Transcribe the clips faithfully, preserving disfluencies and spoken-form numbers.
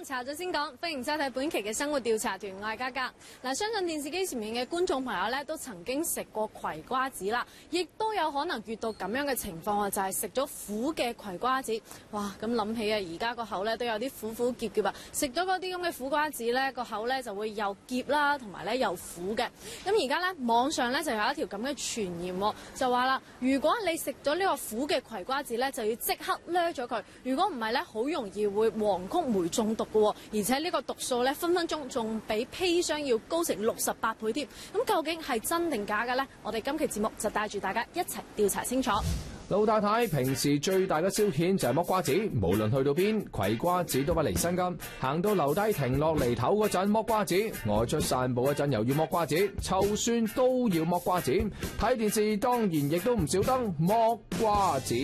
查咗先講，歡迎收睇本期嘅生活調查團，我係嘉嘉。嗱，相信電視機前面嘅觀眾朋友咧，都曾經食過葵瓜子啦，亦都有可能遇到咁樣嘅情況啊，就係食咗苦嘅葵瓜子。哇，咁諗起啊，而家個口咧都有啲苦苦澀澀啊，食咗嗰啲咁嘅苦瓜子咧，個口咧就會又澀啦，同埋咧又苦嘅。咁而家咧網上咧就有一條咁嘅傳言喎，就話啦，如果你食咗呢個苦嘅葵瓜子咧，就要即刻掠咗佢，如果唔係咧，好容易會黃曲霉中毒嘅喎，而且呢個毒素咧分分鐘仲比砒霜要高成六十八倍添。咁究竟係真定假嘅呢？我哋今期節目就帶住大家一齊調查清楚。 老太太平時最大嘅消遣就係剝瓜子，無論去到邊，葵瓜子都不離身㗎。行到樓梯停落嚟唞嗰陣剝瓜子，外出散步嗰陣又要剝瓜子，湊孫都要剝瓜子，睇電視當然亦都唔少得剝瓜子。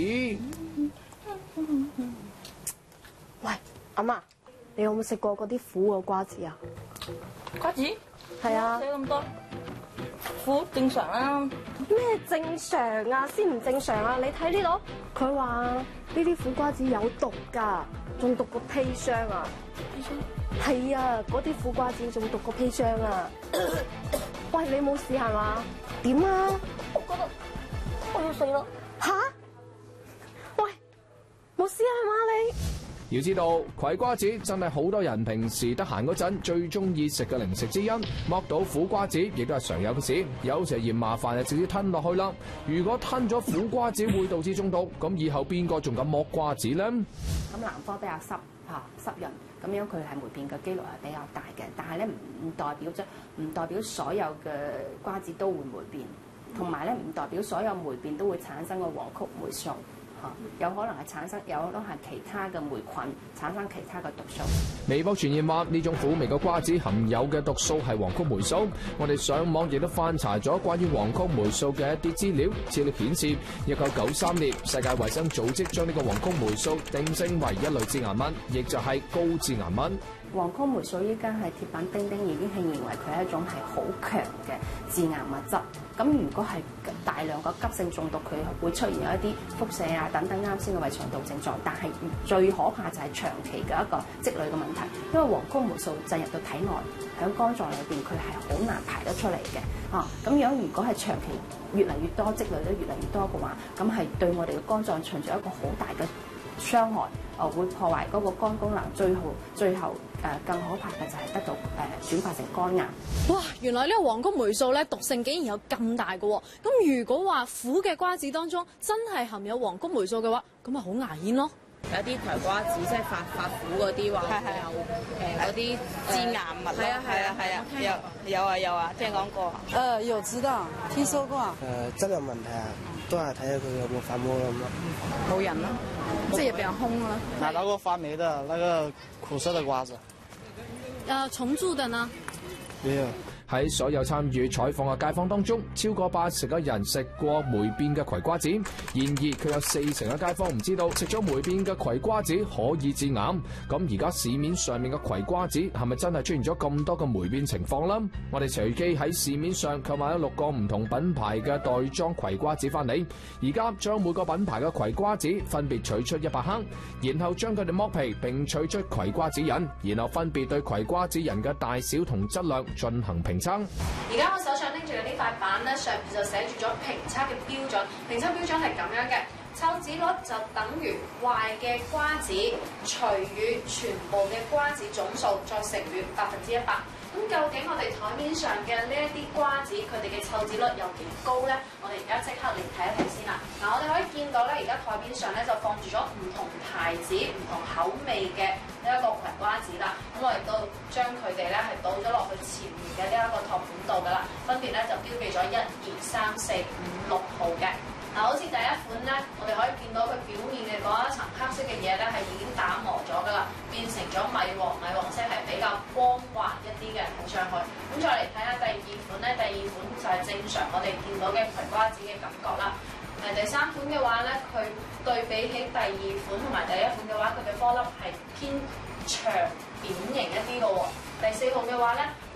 喂，阿媽，你有冇食過嗰啲苦嘅瓜子啊？ 瓜子係啊， 食咁多苦正常啦。 咩正常啊？先唔正常啊！你睇呢度，佢話呢啲苦瓜子有毒㗎，仲毒過砒霜啊！砒霜？係啊，嗰啲苦瓜子仲毒過砒霜啊！喂，你冇試係嘛？點啊？ 我覺得我要死咯！ 吓？喂，冇試係嘛你？ 要知道葵瓜子真係好多人平時得閒嗰陣最中意食嘅零食之一，剝到苦瓜子亦都係常有嘅事。有時嫌麻煩就直接吞落去啦。如果吞咗苦瓜子會導致中毒，咁以後邊個仲敢剝瓜子呢？ 咁南方比較濕嚇濕潤，咁樣佢係霉變嘅機率係比較大嘅。但係咧唔唔代表咗，唔代表所有嘅瓜子都會霉變，同埋咧唔代表所有霉變都會產生個黃曲霉素。有可能係產生，有可能係其他嘅霉菌產生其他嘅毒素。 微博傳言話呢種苦味嘅瓜子含有嘅毒素係黃曲霉素。我哋上網亦都翻查咗關於黃曲霉素嘅一啲資料，資料顯示一九九三年世界衛生組織將呢個黃曲霉素定性為一類致癌物，亦就係高致癌物。 黃曲霉素依家係鐵板釘釘，已經係認為佢係一種係好強嘅致癌物質。咁如果係大量嘅急性中毒，佢會出現一啲腹瀉啊等等啱先嘅胃腸道症狀。但係最可怕就係長期嘅一個積累嘅問題，因為黃曲霉素進入到體內，喺肝臟裏邊佢係好難排得出嚟嘅。啊，咁樣如果係長期越嚟越多積累得越嚟越多嘅話，咁係對我哋嘅肝臟存在一個好大嘅傷害，誒會破壞嗰個肝功能，最後最後誒更可怕嘅就係得到誒轉化成肝癌。 哇！原來呢個黃曲霉素咧毒性竟然有咁大嘅喎。咁如果話苦嘅瓜子當中真係含有黃曲霉素嘅話，咁咪好牙煙咯。 有啲葵瓜子即係發發苦嗰啲話有誒嗰啲致癌物咯。係啊係啊係啊，有有啊有啊，聽講過。 誒有知道，聽說過。 誒質量問題啊，都係睇下佢有冇發霉咁咯。 冇人咯，即係比較空啦。 拿到過發霉的那個苦澀的瓜子。 誒重蛀的呢？ 沒有。 喺所有參與採訪嘅街坊當中，超過八成嘅人食過霉變嘅葵瓜子。然而，佢有四成嘅街坊唔知道食咗霉變嘅葵瓜子可以致癌。咁而家市面上面嘅葵瓜子係咪真係出現咗咁多嘅霉變情況呢？我哋隨機喺市面上購買咗六個唔同品牌嘅袋裝葵瓜子翻嚟，而家將每個品牌嘅葵瓜子分別取出一百克，然後將佢哋剝皮並取出葵瓜子仁，然後分別對葵瓜子仁嘅大小同質量進行評。 而家我手上拎住嘅呢塊板咧，上面就寫住咗評測嘅標準。評測標準係咁樣嘅，臭籽率就等於壞嘅瓜子除以全部嘅瓜子總數，再乘以百分之一百。咁究竟我哋台面上嘅呢一啲瓜子，佢哋嘅臭籽率有幾高咧？我哋而家即刻嚟睇一睇先啦。嗱，我哋可以見到咧，而家台面上咧就放住咗唔同牌子、唔同口味嘅呢一個葵瓜子啦。咁我哋都將佢哋咧係倒咗落去前面嘅呢一個托盤度噶啦，分別咧就標記咗一、二、三、四、五、六號嘅。嗱，好似第一款咧，我哋可以見到佢表面嘅嗰一層黑色嘅嘢咧，係已經打磨咗噶啦，變成咗米黃，米黃色係比較光滑一啲嘅睇上去。咁再嚟睇下第二款咧，第二款就係正常我哋見到嘅葵瓜子嘅感覺啦。誒，第三款嘅話咧，佢對比起第二款同埋第一款嘅話，佢嘅顆粒係偏長扁形一啲嘅喎。第四號嘅話咧，同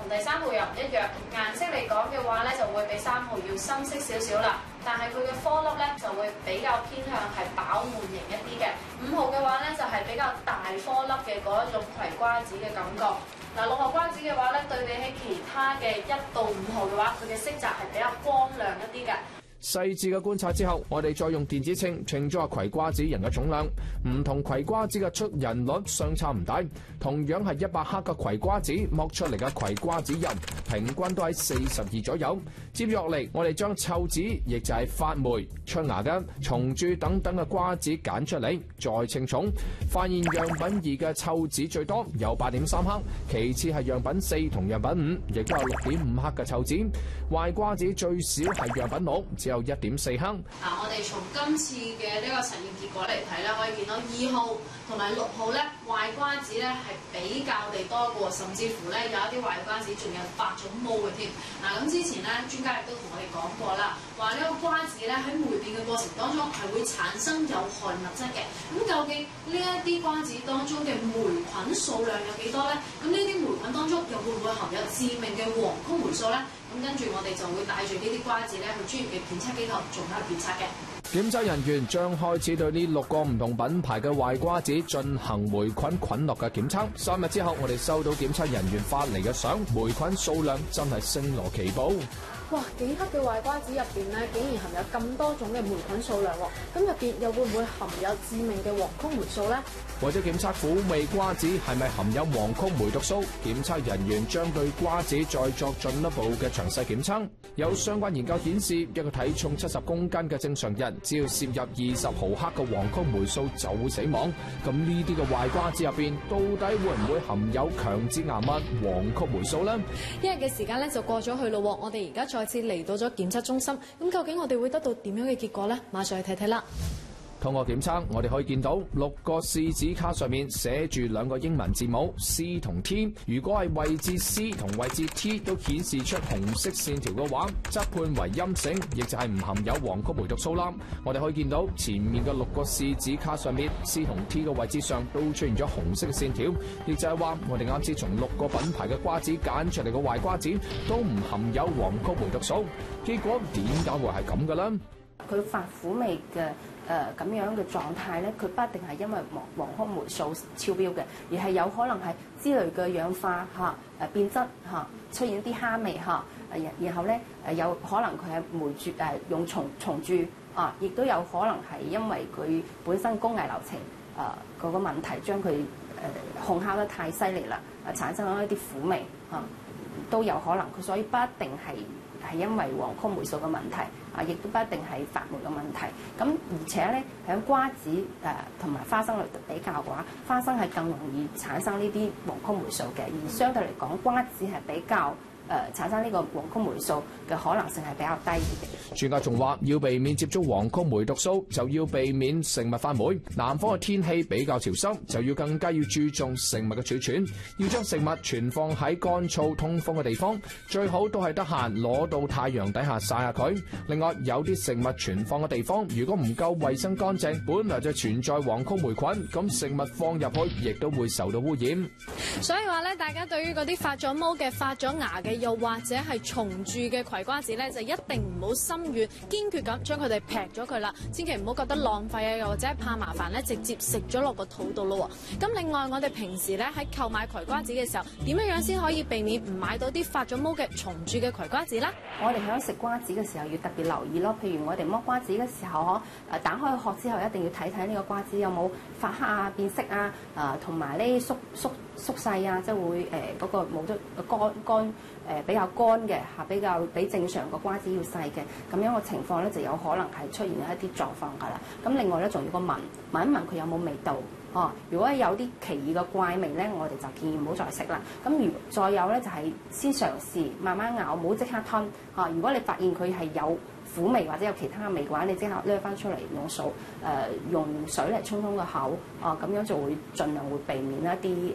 第三號又唔一樣，顏色嚟講嘅話咧，就會比三號要深色少少啦。但係佢嘅顆粒咧就會比較偏向係飽滿型一啲嘅。五號嘅話咧就係、是、比較大顆粒嘅嗰一種葵瓜子嘅感覺。嗱，六號瓜子嘅話咧，對比起其他嘅一到五號嘅話，佢嘅色澤係比較光亮一啲嘅。 細緻嘅觀察之後，我哋再用電子秤稱咗下葵瓜子仁嘅重量。唔同葵瓜子嘅出仁率相差唔大，同樣係一百克嘅葵瓜子剝出嚟嘅葵瓜子仁，平均都喺四十二左右。接落嚟，我哋將臭子，亦就係發霉、出芽嘅、蟲蛀等等嘅瓜子揀出嚟，再稱重，發現樣品二嘅臭子最多，有八點三克，其次係樣品四同樣品五，亦都有六點五克嘅臭子。壞瓜子最少係樣品六，只有一點四克。 嗱，我哋從今次嘅呢個實驗結果嚟睇咧，可以見到二號同埋六號咧，壞瓜子咧係比較地多嘅，甚至乎咧有一啲壞瓜子仲有發咗毛嘅添。嗱，咁之前咧專家亦都同我哋講過啦，話呢個瓜子咧喺霉變嘅過程當中係會產生有害物質嘅。咁究竟呢一啲瓜子當中嘅霉菌數量有幾多咧？咁呢啲霉菌當中又會唔會含有致命嘅黃曲霉素咧？咁跟住我哋就會帶住呢啲瓜子咧去專業嘅檢測機構做下檢測嘅。 檢測人員將開始對呢六個唔同品牌嘅壞瓜子進行霉菌菌落嘅檢測。三日之後，我哋收到檢測人員發嚟嘅相，霉菌數量真係星羅棋布。 哇！幾克嘅壞瓜子入邊咧，竟然含有咁多種嘅霉菌數量喎，咁入邊又會唔會含有致命嘅黃曲霉素咧？ 為咗檢測苦味瓜子係咪含有黃曲霉毒素，檢測人員將對瓜子再作進一步嘅詳細檢測。有相關研究顯示，一個體重七十公斤嘅正常人，只要攝入二十毫克嘅黃曲霉素就會死亡。咁呢啲嘅壞瓜子入邊，到底會唔會含有強致癌物黃曲霉素呢？ 一日嘅時間咧就過咗去咯，我哋而家再次嚟到咗檢測中心，咁究竟我哋會得到點樣嘅結果呢？馬上去睇睇啦。 通過檢測，我哋可以見到六個試紙卡上面寫住兩個英文字母 C 同 T。如果係位置 C 同位置 T 都顯示出紅色線條嘅話，則判為陰性，亦就係唔含有黃曲霉毒素啦。我哋可以見到前面嘅六個試紙卡上面 C 同 T 嘅位置上都出現咗紅色嘅線條，亦就係話我哋啱先從六個品牌嘅瓜子揀出嚟嘅壞瓜子都唔含有黃曲霉毒素。結果點解會係咁嘅呢？ 佢發苦味嘅誒咁樣嘅狀態咧，佢不一定係因為黃黃曲霉素超標嘅，而係有可能係之類嘅氧化嚇誒、啊、變質嚇、啊、出現啲蝦味嚇誒，然後咧誒有可能佢係霉蛀誒用蟲蟲蛀啊，亦都有可能係因為佢本身工藝流程誒嗰個問題，將佢誒烘烤得太犀利啦，誒、啊、產生咗一啲苦味嚇、啊、都有可能，佢所以不一定係。係因為黃曲霉素嘅問題，啊，亦都不一定係發霉嘅問題。咁而且咧，喺瓜子誒同埋花生嚟比較嘅話，花生係更容易產生呢啲黃曲霉素嘅，而相對嚟講，瓜子係比較誒、呃、產生呢個黃曲霉素嘅可能性係比較低嘅。 專家仲話，要避免接觸黃曲霉毒素，就要避免食物發霉。南方嘅天氣比較潮濕，就要更加要注重食物嘅儲存，要將食物存放喺乾燥通風嘅地方，最好都係得閒攞到太陽底下曬下佢。另外，有啲食物存放嘅地方，如果唔夠衛生乾淨，本來就存在黃曲霉菌，咁食物放入去亦都會受到污染。 所以話咧，大家對於嗰啲發咗毛嘅、發咗芽嘅，又或者係蟲蛀嘅葵瓜子咧，就一定唔好心軟，堅決咁將佢哋劈咗佢啦，千祈唔好覺得浪費啊，又或者怕麻煩咧，直接食咗落個肚度咯。咁另外，我哋平時咧喺購買葵瓜子嘅時候，點樣樣先可以避免唔買到啲發咗毛嘅蟲蛀嘅葵瓜子咧？ 我哋喺食瓜子嘅時候要特別留意咯，譬如我哋剝瓜子嘅時候，誒打開殼之後一定要睇睇呢個瓜子有冇發黑啊、變色啊，誒同埋呢縮縮縮細啊，即係會誒嗰、呃那個冇得乾乾。誒比較乾嘅嚇，比較比正常個瓜子要細嘅，咁樣個情況咧就有可能係出現一啲狀況㗎啦。咁另外咧仲要個聞聞一聞佢有冇味道哦。如果有啲奇異嘅怪味咧，我哋就建議唔好再食啦。咁如再有咧就係、是、先嘗試慢慢咬，唔好即刻吞嚇、啊。如果你發現佢係有苦味或者有其他味嘅話，你即刻掠翻出嚟用數誒、呃、用水嚟沖沖個口啊，咁樣就會盡量會避免一啲誒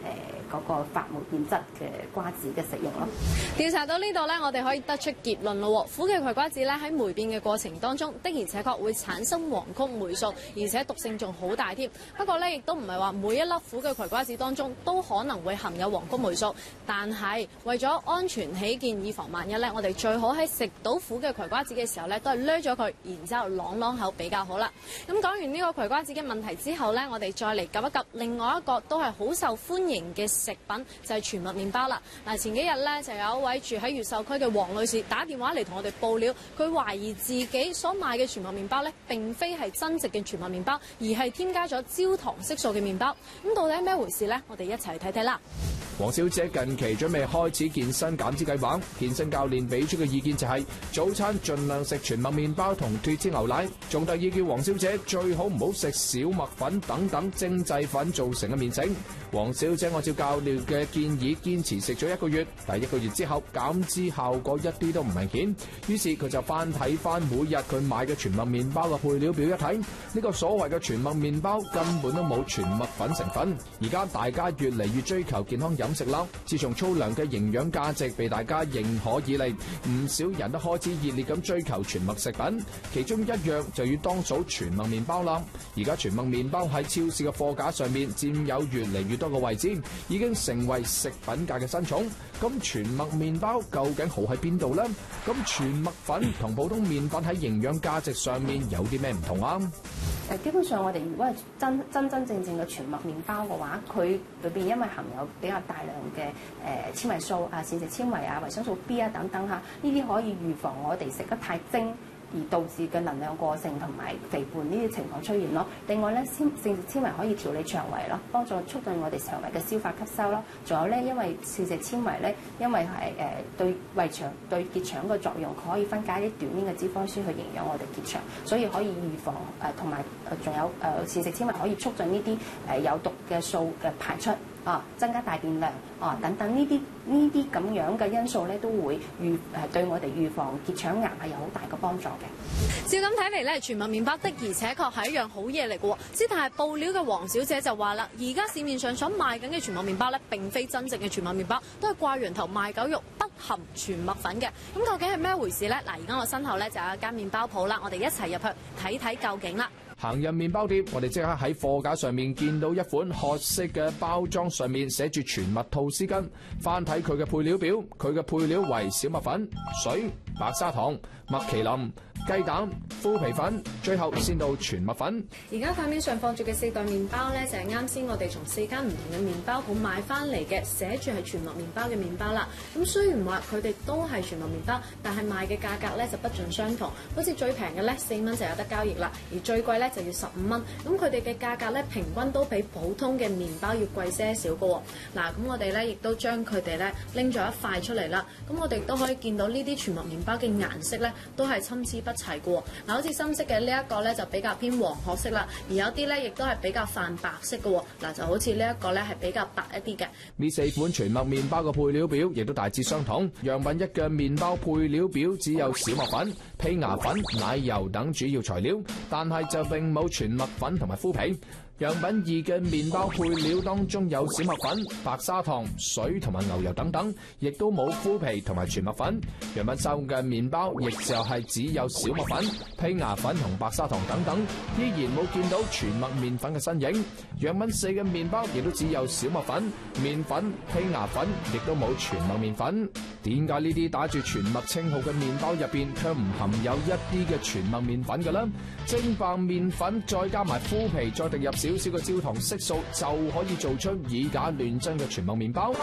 嗰個發霉變質嘅瓜子嘅食用咯。 調查到呢度咧，我哋可以得出結論咯。苦嘅葵瓜子咧喺霉變嘅過程當中，的而且確會產生黃曲霉素，而且毒性仲好大添。不過咧，亦都唔係話每一粒苦嘅葵瓜子當中都可能會含有黃曲霉素。但係為咗安全起見，以防萬一咧，我哋最好喺食到苦嘅葵瓜子嘅時候咧，都係掠咗佢，然之後啷啷口比較好啦。咁講完呢個葵瓜子嘅問題之後咧，我哋再嚟及一及另外一個都係好受歡迎嘅食品，就係全麥麵包啦。嗱，前幾日咧就有一位住喺越秀區嘅黃女士打電話嚟同我哋報料，佢懷疑自己所買嘅全麥麵包咧並非係真正嘅全麥麵包，而係添加咗焦糖色素嘅麵包。咁到底係咩回事呢？我哋一齊睇睇啦。 黃小姐近期準備開始健身減脂計劃，健身教練俾出嘅意見就係早餐盡量食全麥麵包同脫脂牛奶，仲特意叫黃小姐最好唔好食小麥粉等等精製粉造成嘅麵食。黃小姐按照教練嘅建議堅持食咗一個月，但一個月之後減脂效果一啲都唔明顯，於是佢就翻睇翻每日佢買嘅全麥麵包嘅配料表一睇，呢個所謂嘅全麥麵包根本都冇全麥粉成分。而家大家越嚟越追求健康飲食啦，自從粗糧嘅營養價值被大家認可以嚟，唔少人都開始熱烈咁追求全麥食品，其中一樣就要當數全麥麵包啦。而家全麥麵包喺超市嘅貨架上面佔有越嚟越多嘅位置，已經成為食品界嘅新寵。咁全麥麵包究竟好喺邊度呢？咁全麥粉同普通麵粉喺營養價值上面有啲咩唔同啊？ 誒，基本上我哋如果係真真真正正嘅全麥麵包嘅話，佢裏邊因為含有比較大量嘅誒纖維素啊、膳食纖維啊、維生素 B 啊等等嚇，呢啲可以預防我哋食得太精而導致嘅能量過剩同埋肥胖呢啲情況出現咯。另外咧，膳食纖維可以調理腸胃咯，幫助促進我哋腸胃嘅消化吸收咯。仲有咧，因為膳食纖維咧，因為係誒、呃、對胃腸對結腸嘅作用，佢可以分解啲短鏈嘅脂肪酸去營養我哋結腸，所以可以預防誒同埋誒仲有誒膳食纖維可以促進呢啲誒有毒嘅素嘅排出。啊，增加大便量啊，等等呢啲呢啲咁樣嘅因素咧，都會預誒對我哋預防結腸癌係有好大嘅幫助嘅。 照咁睇嚟咧，全麥麵包的而且確係一樣好嘢嚟嘅喎。之但係報料嘅黃小姐就話啦，而家市面上所賣緊嘅全麥麵包咧，並非真正嘅全麥麵包，都係掛羊頭賣狗肉，不含全麥粉嘅。咁究竟係咩回事咧？嗱，而家我身後咧就有一間麵包鋪啦，我哋一齊入去睇睇究竟啦。 行入麵包店，我哋即刻喺貨架上面見到一款褐色嘅包裝，上面寫住全麥吐司根。翻睇佢嘅配料表，佢嘅配料為小麥粉、水、白砂糖、麥淇淋、雞蛋、麩皮粉，最後先到全麥粉。 而家台面上放住嘅四袋麵包咧，就係啱先我哋從四間唔同嘅麵包鋪買翻嚟嘅，寫住係全麥麵包嘅麵包啦。咁雖然話佢哋都係全麥麵包，但係賣嘅價格咧就不盡相同。好似最平嘅咧四蚊就有得交易啦，而最貴咧就要十五蚊。咁佢哋嘅價格咧平均都比普通嘅麵包要貴些少嘅喎。嗱，咁我哋咧亦都將佢哋咧拎咗一塊出嚟啦。咁我哋都可以見到呢啲全麥麵包嘅顏色咧都係參差不齊嘅喎。嗱，好似深色嘅呢一個咧就比較偏黃褐色啦，而有啲咧亦都係比較泛白色嘅喎。嗱，就好似呢一個咧係比較白一啲嘅。 呢四款全麥麵包嘅配料表亦都大致相同。樣品一嘅麵包配料表只有小麥粉、胚芽粉、奶油等主要材料，但係就並冇全麥粉同埋麩皮。樣品二嘅麵包配料當中有小麥粉、白砂糖、水同埋牛油等等，亦都冇麩皮同埋全麥粉。樣品三嘅麵包亦就係只有小麥粉、胚芽粉同白砂糖等等，依然冇見到全麥麵粉嘅身影。樣品四嘅麵包亦都只有小麥粉、麵粉、胚芽粉，亦都冇全麥麵粉。點解呢啲打住全麥稱號嘅麵包入邊卻唔含有一啲嘅全麥麵粉嘅呢？蒸爆麵粉再加埋麩皮，再滴入少少嘅焦糖色素，就可以做出以假亂真嘅全麥麵包。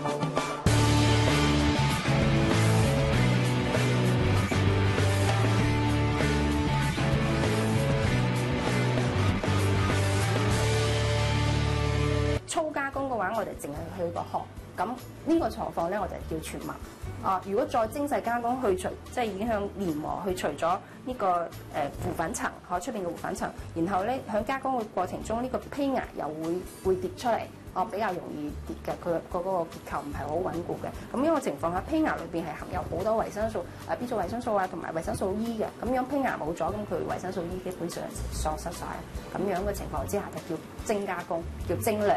粗加工嘅話，我哋淨係去個殼，咁呢個狀況咧，我就叫全麥。啊，如果再精細加工去除，即係已經向黏膜去除咗呢、這個誒糊粉層，可出邊嘅糊粉層，然後咧喺加工嘅過程中，呢、這個胚芽又會會跌出嚟，哦、啊、比較容易跌嘅，佢個嗰個結構唔係好穩固嘅。咁樣嘅情況下，胚芽裏邊係含有好多維生素，誒 B 族維生素啊，同埋維生素 E 嘅。咁樣胚芽冇咗，咁佢維生素 E 基本上喪失晒。咁樣嘅情況之下就叫精加工，叫精良。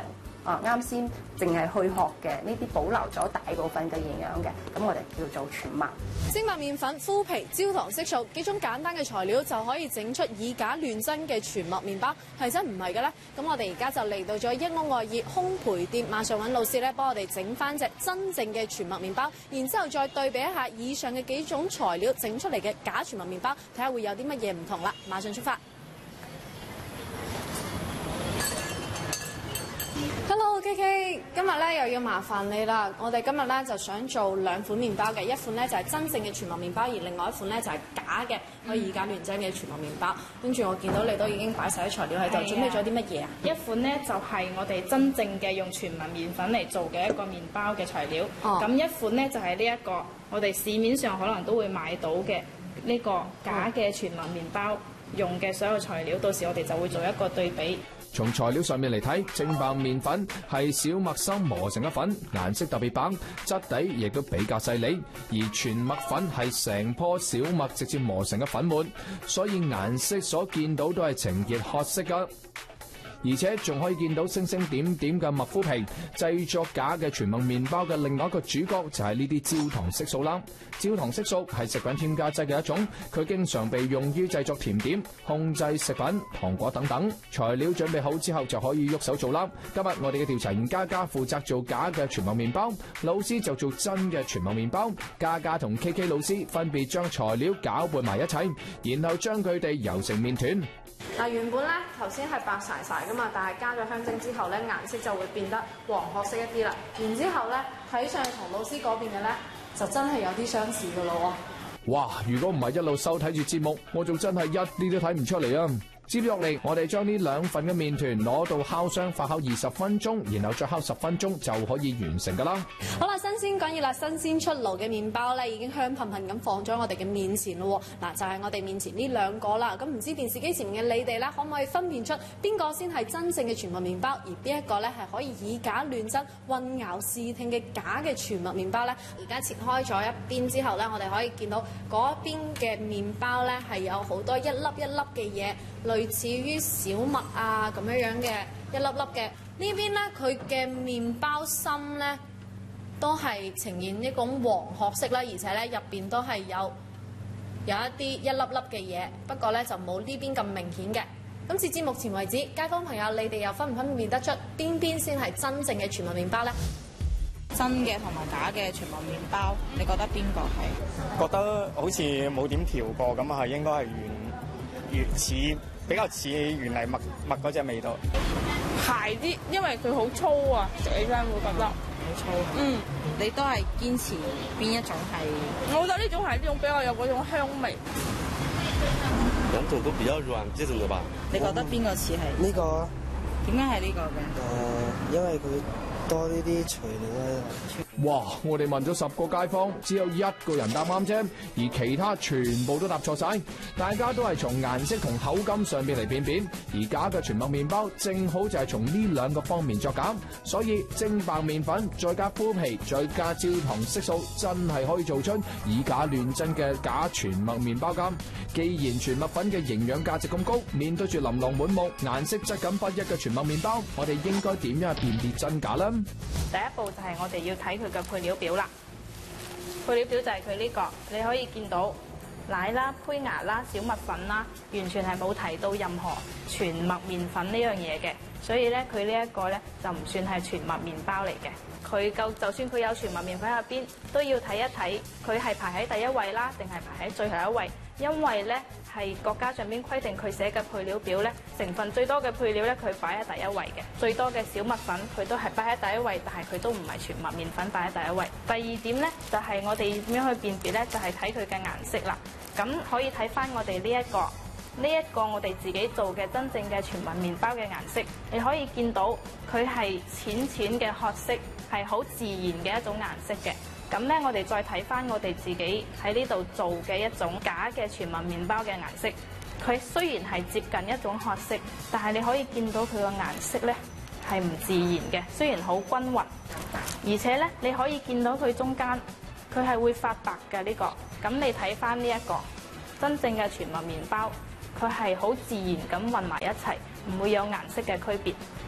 啊啱先淨係去殼嘅呢啲保留咗大部分嘅營養嘅，咁我哋叫做全麥。 精麥麵粉、麩皮、焦糖色素幾種簡單嘅材料就可以整出以假亂真嘅全麥麵包，係真唔係嘅咧？咁我哋而家就嚟到咗益屋愛熱烘焙店，馬上揾老師咧幫我哋整翻隻真正嘅全麥麵包，然之後再對比一下以上嘅幾種材料整出嚟嘅假全麥麵包，睇下會有啲乜嘢唔同啦！馬上出發。Hello，K K， 今日咧又要麻煩你啦。我哋今日咧就想做兩款麵包嘅，一款咧就係真正嘅全麥麵包，而另外一款咧就係假嘅可以以假亂真嘅全麥麵包。跟住我見到你都已經擺晒啲材料喺度，準備咗啲乜嘢啊？ 一款咧就係我哋真正嘅用全麥麵粉嚟做嘅一個麵包嘅材料。 哦。 咁一款咧就係呢一個我哋市面上可能都會買到嘅呢個假嘅全麥麵包用嘅所有材料，到時我哋就會做一個對比。 從材料上面嚟睇，精白麵粉係小麥芯磨成嘅粉，顏色特別白，質地亦都比較細膩；而全麥粉係成棵小麥直接磨成嘅粉末，所以顏色所見到都係呈熱褐色㗎。而且仲可以見到星星點點嘅麥麩皮。製作假嘅全麥麵包嘅另外一個主角就係呢啲焦糖色素啦。焦糖色素係食品添加劑嘅一種，佢經常被用於製作甜點、控制食品、糖果等等。材料準備好之後就可以喐手做啦。今日我哋嘅調查員嘉嘉負責做假嘅全麥麵包，老師就做真嘅全麥麵包。嘉嘉同 K K 老師分別將材料攪拌埋一齊，然後將佢哋揉成麵團。 嗱，原本咧頭先係白曬曬噶嘛，但係加咗香精之後咧，顏色就會變得黃褐色一啲啦。然之後咧睇上同老師嗰邊嘅咧，就真係有啲相似噶咯喎。 哇！如果唔係一路收睇住節目，我仲真係一啲都睇唔出嚟啊！接落嚟，我哋將呢兩份嘅麵團攞到烤箱發酵二十分鐘，然後再烤十分鐘就可以完成㗎啦。 好啦，新鮮滾熱辣、新鮮出爐嘅麵包咧，已經香噴噴咁放咗我哋嘅面前咯喎。嗱，就係我哋面前呢兩個啦。咁唔知電視機前面嘅你哋咧，可唔可以分辨出邊個先係真正嘅全麥麵包，而邊一個咧係可以以假亂真、混淆視聽嘅假嘅全麥麵包咧？而家切開咗一邊之後咧，我哋可以見到嗰邊嘅麵包咧係有好多一粒一粒嘅嘢。類似於小麥啊咁樣樣嘅一粒粒嘅，呢邊咧佢嘅麵包心咧都係呈現一種黃褐色啦，而且咧入邊都係有有一啲一粒粒嘅嘢，不過咧就冇呢邊咁明顯嘅。咁截至目前為止，街坊朋友你哋又分唔分辨得出邊邊先係真正嘅全麥麵包咧？ 真嘅同埋假嘅全麥麵包，你覺得邊個係？ 覺得好似冇點調過咁啊，係應該係原原似。比較似原嚟麥麥嗰隻味道， 鞋啲，因為佢好粗啊，食起身會覺得好粗。嗯， 你都係堅持邊一種係？ 我覺得呢種係呢種比較有嗰種香味。 兩種都比較軟，這種的吧？ 你覺得邊個似係？ 呢個。 點解係呢個嘅？ 誒、呃，因為佢多呢啲材料喺度。 哇！我哋問咗十個街坊，只有一個人答啱啫，而其他全部都答錯晒。大家都係從顏色同口感上邊嚟辨別，而假嘅全麥麵包正好就係從呢兩個方面作假。所以精白麵粉再加麩皮再加焦糖色素，真係可以做出以假亂真嘅假全麥麵包㗎。既然全麥粉嘅營養價值咁高，面對住琳琅滿目、顏色質感不一嘅全麥麵包，我哋應該點樣辨別真假呢？ 第一步就係我哋要睇佢嘅配料表啦。配料表就係佢呢個，你可以見到奶啦、胚芽啦、小麥粉啦，完全係冇提到任何全麥麵粉呢樣嘢嘅，所以咧佢呢一個咧就唔算係全麥麵包嚟嘅。佢夠就算佢有全麥麵粉入邊，都要睇一睇佢係排喺第一位啦，定係排喺最後一位，因為咧係國家上邊規定佢寫嘅配料表咧，成分最多嘅配料咧佢擺喺第一位嘅，最多嘅小麥粉佢都係擺喺第一位，但係佢都唔係全麥麵粉擺喺第一位。第二點咧就係、是、我哋點樣去辨別咧，就係睇佢嘅顏色啦。咁可以睇翻我哋呢一個呢一個我哋自己做嘅真正嘅全麥麵包嘅顏色，你可以見到佢係淺淺嘅褐色，係好自然嘅一種顏色嘅。咁咧，我哋再睇翻我哋自己喺呢度做嘅一種假嘅全麥麵包嘅顏色，佢雖然係接近一種褐色，但係你可以見到佢個顏色咧係唔自然嘅，雖然好均勻，而且咧你可以見到佢中間佢係會發白嘅呢個。咁你睇翻呢一個真正嘅全麥麵包，佢係好自然咁混埋一齊，唔會有顏色嘅區別。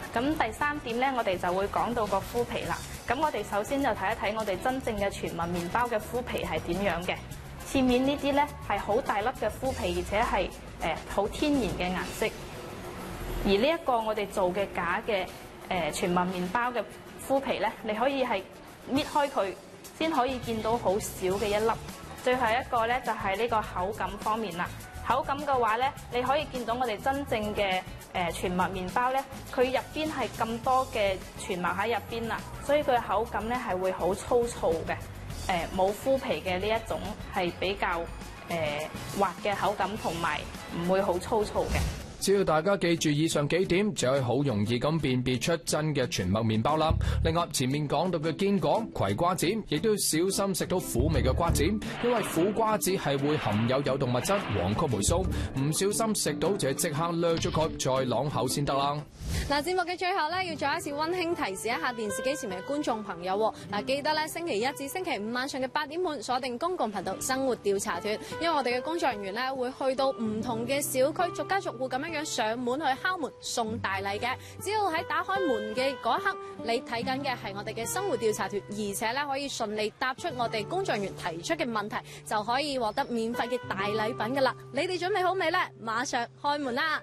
咁第三點咧，我哋就會講到個麩皮啦。咁我哋首先就睇一睇我哋真正嘅全麥麵包嘅麩皮係點樣嘅。前面呢啲咧係好大粒嘅麩皮，而且係誒好天然嘅顏色。而呢一個我哋做嘅假嘅誒、呃、全麥麵包嘅麩皮咧，你可以係搣開佢，先可以見到好少嘅一粒。最後一個咧就係呢個口感方面啦。口感嘅話咧，你可以見到我哋真正嘅誒全麥麵包咧，佢入邊係咁多嘅全麥喺入邊啦，所以佢嘅口感咧係會好粗糙嘅。誒冇麩皮嘅呢一種係比較誒、呃、滑嘅口感，同埋唔會好粗糙嘅。 只要大家記住以上幾點，就可以好容易咁辨別出真嘅全麥麵包啦。另外，前面講到嘅堅果、葵瓜子，亦都要小心食到苦味嘅瓜子，因為苦瓜子係會含有有毒物質黃曲霉素，唔小心食到就係即刻掠咗佢，再啷口先得啦。 嗱，節目嘅最後咧，要再一次溫馨提示一下電視機前面嘅觀眾朋友，嗱，記得咧星期一至星期五晚上嘅八點半鎖定公共頻道生活調查團，因為我哋嘅工作人員咧會去到唔同嘅小區，逐家逐戶咁樣樣上門去敲門送大禮嘅。只要喺打開門嘅嗰一刻，你睇緊嘅係我哋嘅生活調查團，而且咧可以順利答出我哋工作人員提出嘅問題，就可以獲得免費嘅大禮品噶啦。你哋準備好未呢？馬上開門啦！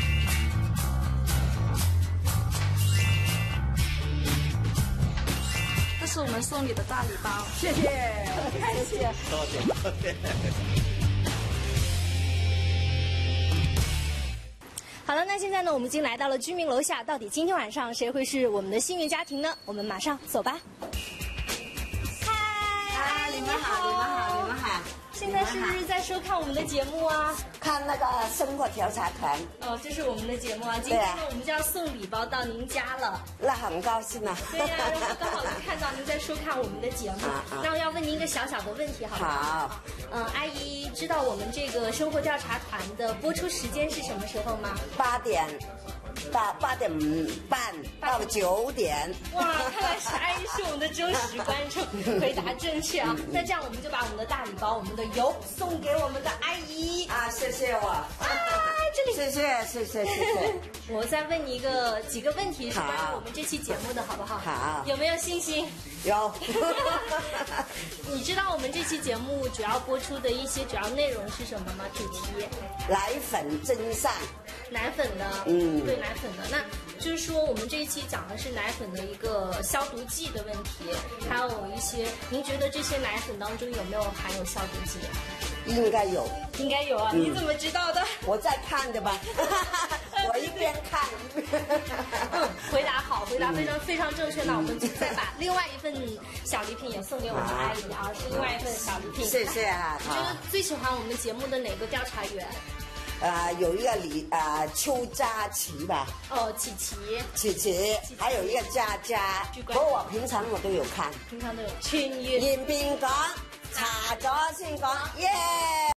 這是我們送你的大禮包， 謝謝，謝謝， 多謝多謝。 好了，那現在呢，我們已經來到了居民樓下，到底今天晚上誰會是我們的幸運家庭呢？我們馬上走吧。 嗨，你們好，你們好，你們好。 現在是不是在收看我們的節目啊？ 看那個生活調查團。 哦，這是我們的節目啊。今天呢，我們就要送禮包到您家了。 那很高興啊。 對呀、啊，然後剛好就看到您在收看我們的節目，那我要問您一個小小的問題，好不好？ 好。 嗯，阿姨知道我們這個生活調查團的播出時間是什麼時候嗎？ 八點。八八點半到九點。 哇，看來是阿姨是我們的忠實觀眾，回答正確啊！那這樣我們就把我們的大禮包、我們的油送給我們的阿姨。 啊，謝謝我。啊， 這裡。謝謝謝謝謝謝。 我再問你一個幾個問題，是關於我們這期節目的，好不好？ 好。 有沒有信心？ 有。 你知道我們這期節目主要播出的一些主要內容是什麼嗎？主題？ 奶粉真相。 奶粉的，嗯，對奶粉的，那就是說我們這一期講的是奶粉的一個消毒劑的問題，還有一些，您覺得這些奶粉當中有沒有含有消毒劑？ 應該有， 應該有啊，嗯、你怎麼知道的？ 我在看的吧，我一邊看一邊。 嗯，回答好，回答非常、嗯、非常正確。那我們就再把另外一份小禮品也送給我們的阿姨啊，是另外一份小禮品。 謝謝啊。 你覺得最喜歡我們的節目的哪個調查員？ 啊、呃，有一個李啊、呃、邱佳琪吧。 哦，琪琪。 琪琪，還有一個佳佳。不過我平常我都有看。 平常都有。全員。 言邊講，查咗先講，耶、yeah!！